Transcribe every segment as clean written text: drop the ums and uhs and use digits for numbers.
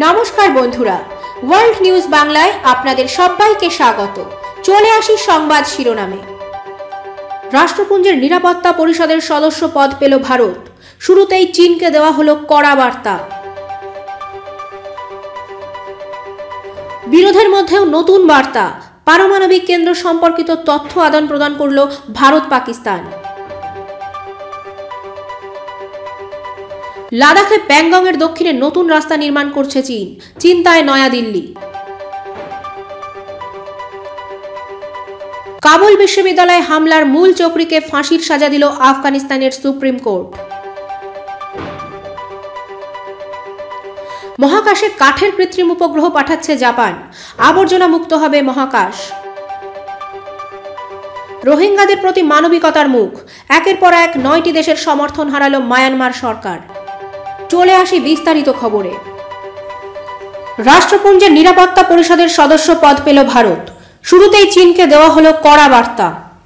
নমস্কার বন্ধুরা, world news বাংলায় আপনাদের সবাইকে স্বাগত। চলে আসি সংবাদ শিরোনামে। রাষ্ট্রপুঞ্জের নিরাপত্তা পরিষদের সদস্য পদ পেল ভারত। শুরুতেই চীনকে দেওয়া হলো কড়া বার্তা। বিরোধের মধ্যেও নতুন বার্তা। পারমাণবিক কেন্দ্র সম্পর্কিত তথ্য আদান প্রদান করল ভারত পাকিস্তান। লাদাখে প্যাংগংয়ের দক্ষিণে নতুন রাস্তা নির্মাণ করছে চীন, চিন্তায় নয়াদিল্লি। কাবুল বিশ্ববিদ্যালয়ে হামলার মূল চক্রীকে ফাঁসির সাজা দিল আফগানিস্তানের সুপ্রিম কোর্ট। মহাকাশে কাঠের কৃত্রিম উপগ্রহ পাঠাচ্ছে জাপান, আবর্জনা মুক্ত হবে মহাকাশ। রোহিঙ্গাদের প্রতি মানবিকতার মুখ, একের পর এক 9টি দেশের সমর্থন হারালো মায়ানমার সরকার। চলে আসি বিস্তারিত খবরে। রাষ্ট্রপুঞ্জের নিরাপত্তা পরিষদের সদস্য পদ পেল ভারত। শুরুতেই চীনকে দেওয়া হলো কড়া বার্তা।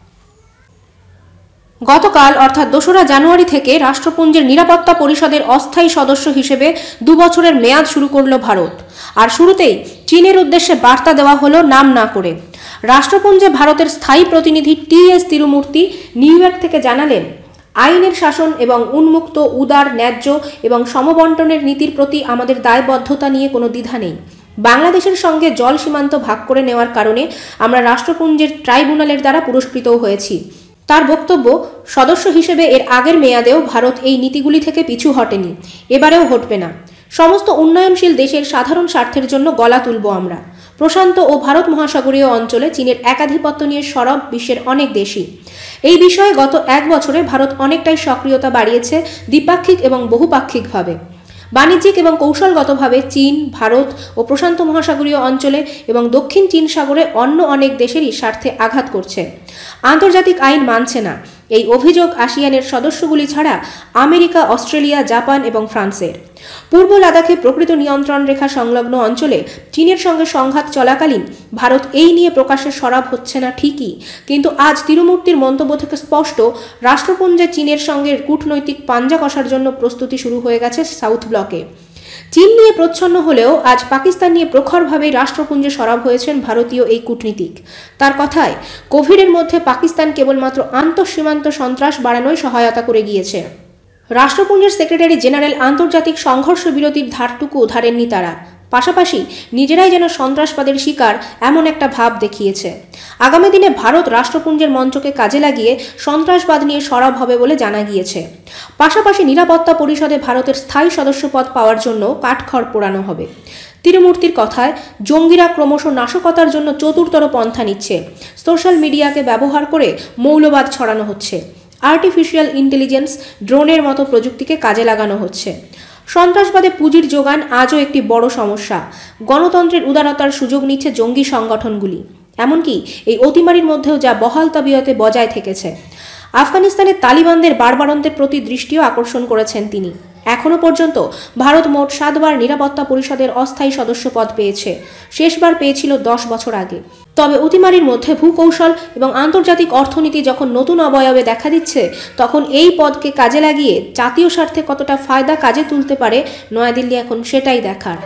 গতকাল অর্থাৎ 2রা জানুয়ারি থেকে রাষ্ট্রপুঞ্জের নিরাপত্তা পরিষদের অস্থায়ী সদস্য হিসেবে 2 বছরের মেয়াদ শুরু করল ভারত। আর শুরুতেই চীনের উদ্দেশ্যে বার্তা দেওয়া হলো নাম না করে। রাষ্ট্রপুঞ্জে ভারতের স্থায়ী প্রতিনিধি টি.এস. তিরুমূর্তি নিউ ইয়র্ক থেকে জানালেন, আইনের শাসন এবং উন্মুক্ত, উদার, ন্যায্য এবং সমবন্টনের নীতির প্রতি আমাদের দায়বদ্ধতা নিয়ে কোনো দ্বিধা নেই। বাংলাদেশের সঙ্গে জল সীমান্ত ভাগ করে নেওয়ার কারণে আমরা রাষ্ট্রপুঞ্জের ট্রাইব্যুনালের দ্বারা পুরস্কৃতও হয়েছি। তার বক্তব্য, সদস্য হিসেবে এর আগের মেয়াদেও ভারত এই নীতিগুলি থেকে পিছু হটেনি, এবারেও হটবে না। সমস্ত উন্নয়নশীল দেশের সাধারণ স্বার্থের জন্য গলা তুলব আমরা। প্রশান্ত ও ভারত মহাসাগরীয় অঞ্চলে চীনের একাধিপত্য নিয়ে সরব বিশ্বের অনেক দেশই। এই বিষয়ে গত 1 বছরে ভারত অনেকটাই সক্রিয়তা বাড়িয়েছে দ্বিপাক্ষিক এবং বহুপাক্ষিকভাবে। বাণিজ্যিক এবং কৌশলগতভাবে চীন, ভারত ও প্রশান্ত মহাসাগরীয় অঞ্চলে এবং দক্ষিণ চীন সাগরে অন্য অনেক দেশেরই স্বার্থে আঘাত করছে। আন্তর্জাতিক আইন মানছে না, এই অভিযোগ আসিয়ানের সদস্যগুলি ছাড়া আমেরিকা, অস্ট্রেলিয়া, জাপান এবং ফ্রান্সের। পূর্ব লাদাখে প্রকৃত নিয়ন্ত্রণ রেখা সংলগ্ন অঞ্চলে চীনের সঙ্গে সংঘাত চলাকালীন ভারত এই নিয়ে প্রকাশ্যে সরব হচ্ছে না ঠিকই, কিন্তু আজ তিরুমূর্তির মন্তব্য থেকে স্পষ্ট, রাষ্ট্রপুঞ্জে চীনের সঙ্গে কূটনৈতিক পাঞ্জা কষার জন্য প্রস্তুতি শুরু হয়ে গেছে সাউথ ব্লকে। চীন নিয়ে প্রচ্ছন্ন হলেও আজ পাকিস্তান নিয়ে প্রখরভাবে রাষ্ট্রপুঞ্জে সরব হয়েছেন ভারতীয় এই কূটনীতিক। তার কথায়, কোভিডের মধ্যে পাকিস্তান কেবলমাত্র আন্তঃসীমান্ত সন্ত্রাস বাড়ানোয় সহায়তা করে গিয়েছে। রাষ্ট্রপুঞ্জের সেক্রেটারি জেনারেল আন্তর্জাতিক সংঘর্ষ বিরতির ধারটুকু ধরেননি তারা। পাশাপাশি নিজেরাই যেন সন্ত্রাসবাদের শিকার এমন একটা ভাব দেখিয়েছে। আগামী দিনে ভারত রাষ্ট্রপুঞ্জের মঞ্চকে কাজে লাগিয়ে সন্ত্রাসবাদ নিয়ে সরব হবে বলে জানা গিয়েছে। পাশাপাশি নিরাপত্তা পরিষদে ভারতের স্থায়ী সদস্যপদ পাওয়ার জন্য কাঠখড় পোড়ানো হবে। তিরুমূর্তির কথায়, জঙ্গিরা ক্রমশ নাশকতার জন্য চতুর্থ পন্থা নিচ্ছে। সোশ্যাল মিডিয়াকে ব্যবহার করে মৌলবাদ ছড়ানো হচ্ছে। আর্টিফিশিয়াল ইন্টেলিজেন্স, ড্রোনের মতো প্রযুক্তিকে কাজে লাগানো হচ্ছে। সন্ত্রাসবাদে পুঁজির যোগান আজও একটি বড় সমস্যা। গণতন্ত্রের উদারতার সুযোগ নিচ্ছে জঙ্গি সংগঠনগুলি। এমনকি এই অতিমারির মধ্যেও যা বহাল তবিয়তে বজায় থেকেছে। আফগানিস্তানের তালিবানদের বাড়বাড়ন্তের প্রতি দৃষ্টিও আকর্ষণ করেছেন তিনি। এখনও পর্যন্ত ভারত মোট 7 বার নিরাপত্তা পরিষদের অস্থায়ী সদস্য পদ পেয়েছে। শেষবার পেয়েছিল 10 বছর আগে। তবে অতিমারির মধ্যে ভূকৌশল এবং আন্তর্জাতিক অর্থনীতি যখন নতুন অবয়বে দেখা দিচ্ছে, তখন এই পদকে কাজে লাগিয়ে জাতীয় স্বার্থে কতটা ফায়দা কাজে তুলতে পারে নয়াদিল্লি এখন সেটাই দেখার।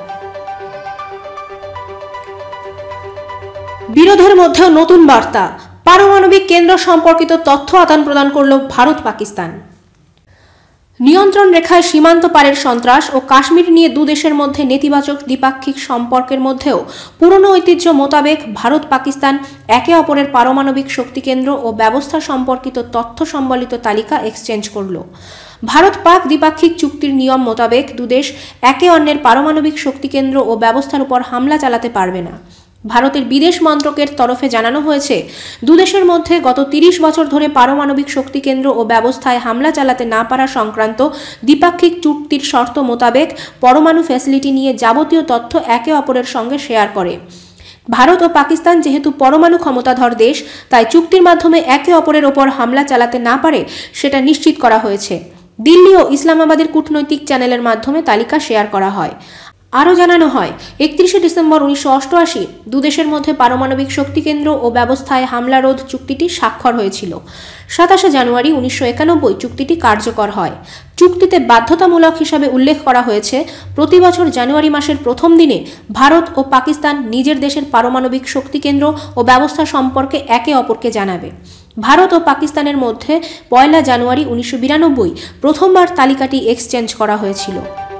বিরোধের মধ্যেও নতুন বার্তা। পারমাণবিক কেন্দ্র সম্পর্কিত তথ্য আদান প্রদান করল ভারত পাকিস্তান। নিয়ন্ত্রণ রেখায় সীমান্ত পারের সন্ত্রাস ও কাশ্মীর নিয়ে 2 দেশের মধ্যে নেতিবাচক দ্বিপাক্ষিক সম্পর্কের মধ্যেও পুরনো ঐতিহ্য মোতাবেক ভারত পাকিস্তান একে অপরের পারমাণবিক শক্তিকেন্দ্র ও ব্যবস্থা সম্পর্কিত তথ্য সম্বলিত তালিকা এক্সচেঞ্জ করল। ভারত পাক দ্বিপাক্ষিক চুক্তির নিয়ম মোতাবেক 2 দেশ একে অন্যের পারমাণবিক শক্তিকেন্দ্র ও ব্যবস্থার উপর হামলা চালাতে পারবে না। ভারতের বিদেশ মন্ত্রকের তরফে জানানো হয়েছে, 2 দেশের মধ্যে গত 30 বছর ধরে পারমাণবিক শক্তিকেন্দ্র ও ব্যবস্থায় হামলা চালাতে না পারা সংক্রান্ত দ্বিপাক্ষিক চুক্তির শর্ত মোতাবেক পরমাণু ফ্যাসিলিটি নিয়ে যাবতীয় তথ্য একে অপরের সঙ্গে শেয়ার করে। ভারত ও পাকিস্তান যেহেতু পরমাণু ক্ষমতাধর দেশ, তাই চুক্তির মাধ্যমে একে অপরের ওপর হামলা চালাতে না পারে সেটা নিশ্চিত করা হয়েছে। দিল্লি ও ইসলামাবাদের কূটনৈতিক চ্যানেলের মাধ্যমে তালিকা শেয়ার করা হয়। আরও জানানো হয় 31শে ডিসেম্বর 1988 দুদেশের মধ্যে পারমাণবিক শক্তি কেন্দ্র ও ব্যবস্থায় হামলা রোধ চুক্তিটি স্বাক্ষর হয়েছিল। 27শে জানুয়ারি 1991 চুক্তিটি কার্যকর হয়। চুক্তিতে বাধ্যতামূলক হিসাবে উল্লেখ করা হয়েছে প্রতি বছর জানুয়ারি মাসের প্রথম দিনে ভারত ও পাকিস্তান নিজের দেশের পারমাণবিক শক্তি কেন্দ্র ও ব্যবস্থা সম্পর্কে একে অপরকে জানাবে। ভারত ও পাকিস্তানের মধ্যে 1 জানুয়ারি 1992 প্রথমবার তালিকাটি এক্সচেঞ্জ করা হয়েছিল।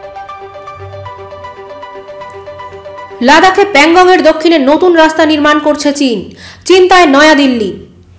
লাদাখে প্যাংগংয়ের দক্ষিণে নতুন রাস্তা নির্মাণ করছে চীন, চিন্তায় নয়াদিল্লি।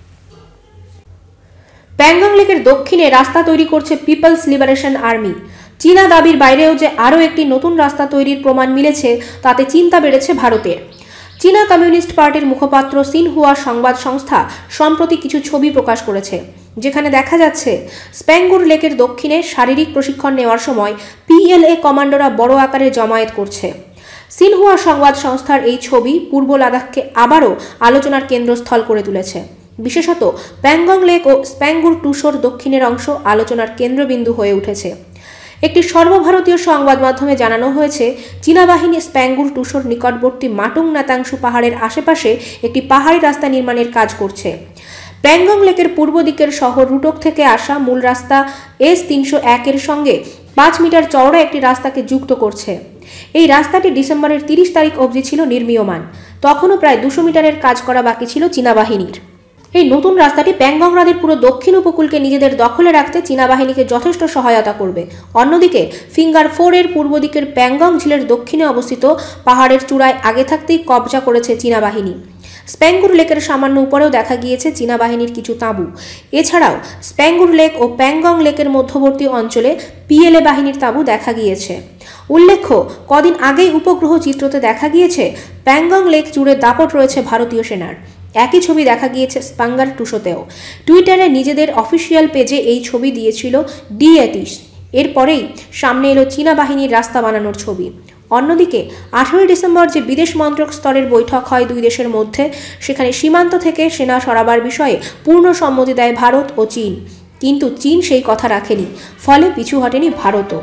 প্যাংগং লেকের দক্ষিণে রাস্তা তৈরি করছে পিপলস লিবারেশন আর্মি। চীনা দাবির বাইরেও যে আরও একটি নতুন রাস্তা তৈরির প্রমাণ মিলেছে তাতে চিন্তা বেড়েছে ভারতের। চীনা কমিউনিস্ট পার্টির মুখপাত্র সিনহুয়া সংবাদ সংস্থা সম্প্রতি কিছু ছবি প্রকাশ করেছে, যেখানে দেখা যাচ্ছে স্প্যাঙ্গুর লেকের দক্ষিণে শারীরিক প্রশিক্ষণ নেওয়ার সময় PLA কমান্ডোরা বড় আকারে জমায়েত করছে। সিনহুয়া সংবাদ সংস্থার এই ছবি পূর্ব লাদাখকে আবারও আলোচনার কেন্দ্রস্থল করে তুলেছে। বিশেষত প্যাংগং লেক ও স্প্যাঙ্গুর টুসোর দক্ষিণের অংশ আলোচনার কেন্দ্রবিন্দু হয়ে উঠেছে। একটি সর্বভারতীয় সংবাদ মাধ্যমে জানানো হয়েছে চীনা বাহিনী স্প্যাঙ্গুর টুসোর নিকটবর্তী মাটুং নাতাংশু পাহাড়ের আশেপাশে একটি পাহাড়ি রাস্তা নির্মাণের কাজ করছে। প্যাংগং লেকের পূর্ব দিকের শহর রুটক থেকে আসা মূল রাস্তা S301 এর সঙ্গে 5 মিটার চওড়া একটি রাস্তাকে যুক্ত করছে। এই রাস্তাটি ডিসেম্বরের 30 তারিখ অবধি ছিল নির্মীয়মান। তখনও প্রায় 200 মিটারের কাজ করা বাকি ছিল চীনা বাহিনীর। এই নতুন রাস্তাটি প্যাংগং হ্রদের পুরো দক্ষিণ উপকূলকে নিজেদের দখলে রাখতে চীনা বাহিনীকে যথেষ্ট সহায়তা করবে। অন্যদিকে ফিঙ্গার 4 এর পূর্ব দিকের প্যাংগং ঝিলের দক্ষিণে অবস্থিত পাহাড়ের চূড়ায় আগে থাকতেই কবজা করেছে চীনা বাহিনী। স্প্যাঙ্গুর লেকের সামান্য উপরেও দেখা গিয়েছে চীনা বাহিনীর কিছু তাঁবু। এছাড়াও স্প্যাঙ্গুর লেক ও প্যাংগং লেকের মধ্যবর্তী অঞ্চলে PLA বাহিনীর তাঁবু দেখা গিয়েছে। উল্লেখ্য, কদিন আগেই উপগ্রহ চিত্রতে দেখা গিয়েছে প্যাংগং লেক জুড়ে দাপট রয়েছে ভারতীয় সেনার। একই ছবি দেখা গিয়েছে স্প্যাঙ্গার টুসোতেও। টুইটারে নিজেদের অফিসিয়াল পেজে এই ছবি দিয়েছিল D-ATIS। এরপরেই সামনে এলো চীনা বাহিনীর রাস্তা বানানোর ছবি। অন্যদিকে 18 ডিসেম্বর যে বিদেশ মন্ত্রক স্তরের বৈঠক হয় দুই দেশের মধ্যে, সেখানে সীমান্ত থেকে সেনা সরাবার বিষয়ে পূর্ণ সম্মতি দেয় ভারত ও চীন। কিন্তু চীন সেই কথা রাখেনি, ফলে পিছু হটেনি ভারতও।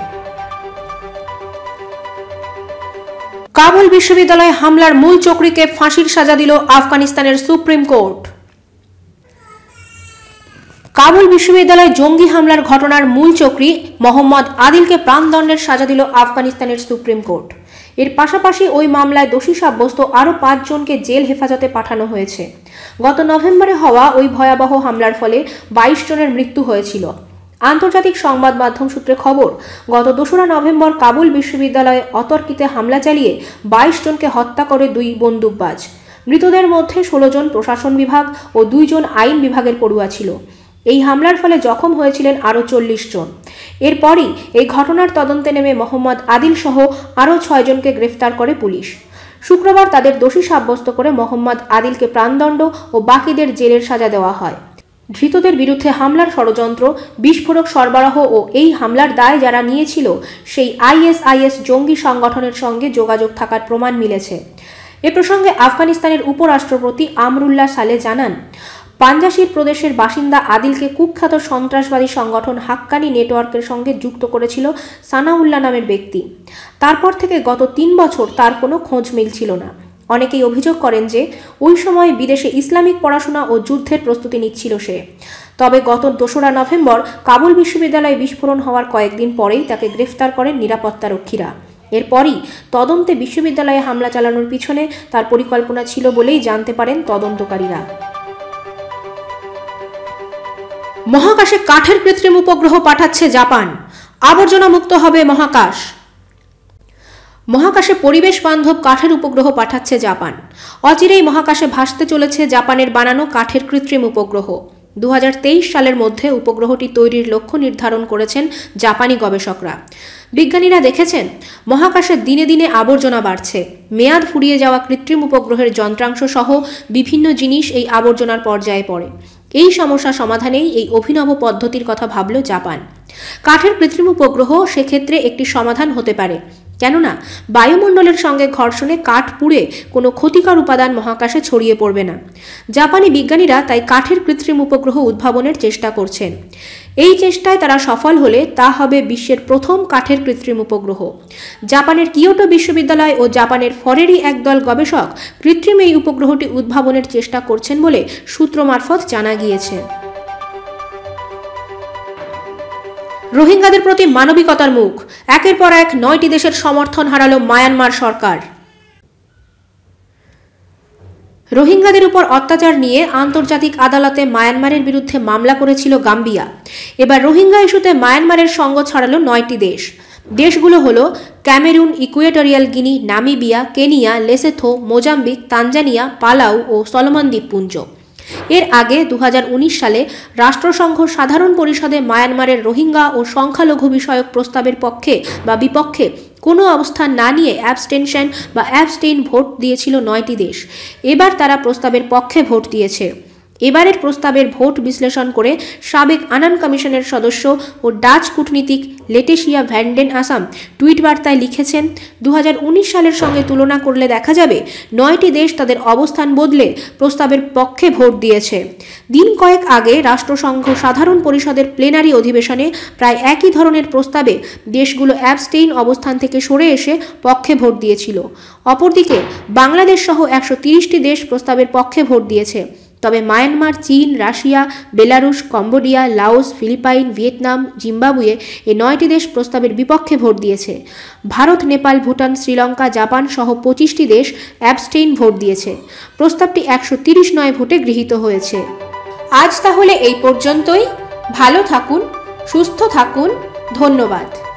কাবুল বিশ্ববিদ্যালয়ে হামলার মূল চক্রীকে ফাঁসির সাজা দিল আফগানিস্তানের সুপ্রিম কোর্ট। কাবুল বিশ্ববিদ্যালয়ে জঙ্গি হামলার ঘটনার মূল চক্রী মোহাম্মদ আদিলকে প্রাণদণ্ডের সাজা দিল আফগানিস্তানের সুপ্রিম কোর্ট। এর পাশাপাশি ওই মামলায় দোষী সাব্যস্ত আরও 5 জনকে জেল হেফাজতে পাঠানো হয়েছে। গত নভেম্বরে হওয়া ওই ভয়াবহ হামলার ফলে 22 জনের মৃত্যু হয়েছিল। আন্তর্জাতিক সংবাদ মাধ্যম সূত্রে খবর, গত 2রা নভেম্বর কাবুল বিশ্ববিদ্যালয়ে অতর্কিতে হামলা চালিয়ে 22 জনকে হত্যা করে 2 বন্দুকবাজ। মৃতদের মধ্যে 16 জন প্রশাসন বিভাগ ও 2 জন আইন বিভাগের পড়ুয়া ছিল। এই হামলার ফলে জখম হয়েছিলেন আরও 40 জন। এরপরই এই ঘটনার তদন্তে নেমে মোহাম্মদ আদিল সহ আরও 6 জনকে গ্রেফতার করে পুলিশ। শুক্রবার তাদের দোষী সাব্যস্ত করে মোহাম্মদ আদিলকে প্রাণদণ্ড ও বাকিদের জেলের সাজা দেওয়া হয়। ধৃতদের বিরুদ্ধে হামলার ষড়যন্ত্র, বিস্ফোরক সরবরাহ ও এই হামলার দায় যারা নিয়েছিল সেই ISIS জঙ্গি সংগঠনের সঙ্গে যোগাযোগ থাকার প্রমাণ মিলেছে। এ প্রসঙ্গে আফগানিস্তানের উপরাষ্ট্রপতি আমরুল্লাহ সালে জানান, পাঞ্জাশির প্রদেশের বাসিন্দা আদিলকে কুখ্যাত সন্ত্রাসবাদী সংগঠন হাক্কানি নেটওয়ার্কের সঙ্গে যুক্ত করেছিল সানাউল্লাহ নামের ব্যক্তি। তারপর থেকে গত 3 বছর তার কোনো খোঁজ মিলছিল না। অনেকেই অভিযোগ করেন যে ওই সময় বিদেশে ইসলামিক পড়াশোনা ও যুদ্ধের প্রস্তুতি নিচ্ছিল সে। তবে গত 2রা নভেম্বর কাবুল বিশ্ববিদ্যালয়ে বিস্ফোরণ হওয়ার কয়েকদিন পরেই তাকে গ্রেফতার করেন নিরাপত্তারক্ষীরা। এরপরই তদন্তে বিশ্ববিদ্যালয়ে হামলা চালানোর পিছনে তার পরিকল্পনা ছিল বলেই জানতে পারেন তদন্তকারীরা। মহাকাশে কাঠের কৃত্রিম উপগ্রহ পাঠাচ্ছে জাপান, আবর্জনা মুক্ত হবে মহাকাশ। মহাকাশে পরিবেশ বান্ধব কাঠের উপগ্রহ পাঠাচ্ছে জাপান। অচিরেই মহাকাশে ভাসতে চলেছে জাপানের বানানো কাঠের কৃত্রিম উপগ্রহ। 2023 সালের মধ্যে উপগ্রহটি তৈরির লক্ষ্য নির্ধারণ করেছেন জাপানি গবেষকরা। বিজ্ঞানীরা দেখেছেন মহাকাশে দিনে দিনে আবর্জনা বাড়ছে। মেয়াদ ফুরিয়ে যাওয়া কৃত্রিম উপগ্রহের যন্ত্রাংশ সহ বিভিন্ন জিনিস এই আবর্জনার পর্যায়ে পড়ে। এই সমস্যা সমাধানেই এই অভিনব পদ্ধতির কথা ভাবল জাপান। কাঠের কৃত্রিম উপগ্রহ সেক্ষেত্রে একটি সমাধান হতে পারে, কেননা বায়ুমণ্ডলের সঙ্গে ঘর্ষণে কাঠ পুড়ে কোনো ক্ষতিকর উপাদান মহাকাশে ছড়িয়ে পড়বে না। জাপানি বিজ্ঞানীরা তাই কাঠের কৃত্রিম উপগ্রহ উদ্ভাবনের চেষ্টা করছেন। এই চেষ্টায় তারা সফল হলে তা হবে বিশ্বের প্রথম কাঠের কৃত্রিম উপগ্রহ। জাপানের কিয়োটো বিশ্ববিদ্যালয় ও জাপানের ফরেরই একদল গবেষক কৃত্রিম এই উপগ্রহটি উদ্ভাবনের চেষ্টা করছেন বলে সূত্র মারফত জানা গিয়েছে। রোহিঙ্গাদের প্রতি মানবিকতার মুখ, একের পর এক 9টি দেশের সমর্থন হারালো মায়ানমার সরকার। রোহিঙ্গাদের উপর অত্যাচার নিয়ে আন্তর্জাতিক আদালতে মায়ানমারের বিরুদ্ধে মামলা করেছিল গাম্বিয়া। এবার রোহিঙ্গা ইস্যুতে মায়ানমারের সঙ্গ ছাড়ালো 9টি দেশ। দেশগুলো হলো Cameroon, Equatorial Guinea, Namibia, Kenya, Lesotho, Mozambique, Tanzania, Palau ও সলোমন দ্বীপপুঞ্জ। এর আগে 2019 সালে রাষ্ট্রসংঘ সাধারণ পরিষদে মায়ানমারের রোহিঙ্গা ও সংখ্যালঘু বিষয়ক প্রস্তাবের পক্ষে বা বিপক্ষে কোনো অবস্থান না নিয়ে অ্যাবস্টেনশন বা অ্যাবস্টেইন ভোট দিয়েছিল 9টি দেশ। এবার তারা প্রস্তাবের পক্ষে ভোট দিয়েছে। এবারের প্রস্তাবের ভোট বিশ্লেষণ করে সাবেক আনান কমিশনের সদস্য ও ডাচ কূটনীতিক লেটেশিয়া ভ্যান্ডেন আসাম টুইট বার্তায় লিখেছেন, 2019 সালের সঙ্গে তুলনা করলে দেখা যাবে 9টি দেশ তাদের অবস্থান বদলে প্রস্তাবের পক্ষে ভোট দিয়েছে। দিন কয়েক আগে রাষ্ট্রসংঘ সাধারণ পরিষদের প্লেনারি অধিবেশনে প্রায় একই ধরনের প্রস্তাবে দেশগুলো অ্যাবস্টেইন অবস্থান থেকে সরে এসে পক্ষে ভোট দিয়েছিল। অপরদিকে বাংলাদেশ সহ 130টি দেশ প্রস্তাবের পক্ষে ভোট দিয়েছে। তবে মায়ানমার, চীন, Russia, Belarus, Cambodia, Laos, Philippines, Vietnam, Zimbabwe এই 9টি দেশ প্রস্তাবের বিপক্ষে ভোট দিয়েছে। ভারত, নেপাল, ভুটান, শ্রীলঙ্কা, জাপান সহ 25টি দেশ অ্যাবস্টেইন ভোট দিয়েছে। প্রস্তাবটি 139 ভোটে গৃহীত হয়েছে। আজ তাহলে এই পর্যন্তই। ভালো থাকুন, সুস্থ থাকুন, ধন্যবাদ।